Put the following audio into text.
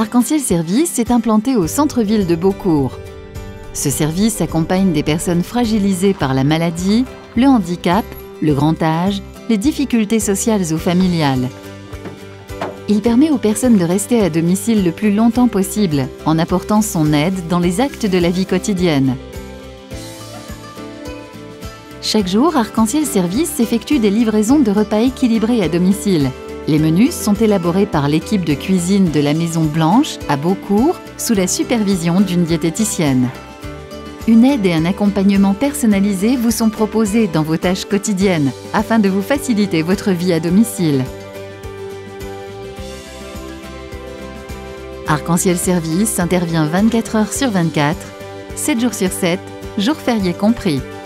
Arc-en-Ciel Service est implanté au centre-ville de Beaucourt. Ce service accompagne des personnes fragilisées par la maladie, le handicap, le grand âge, les difficultés sociales ou familiales. Il permet aux personnes de rester à domicile le plus longtemps possible en apportant son aide dans les actes de la vie quotidienne. Chaque jour, Arc-en-Ciel Service effectue des livraisons de repas équilibrés à domicile. Les menus sont élaborés par l'équipe de cuisine de la Maison Blanche à Beaucourt sous la supervision d'une diététicienne. Une aide et un accompagnement personnalisés vous sont proposés dans vos tâches quotidiennes afin de vous faciliter votre vie à domicile. Arc-en-Ciel Service intervient 24 heures sur 24, 7 jours sur 7, jours fériés compris.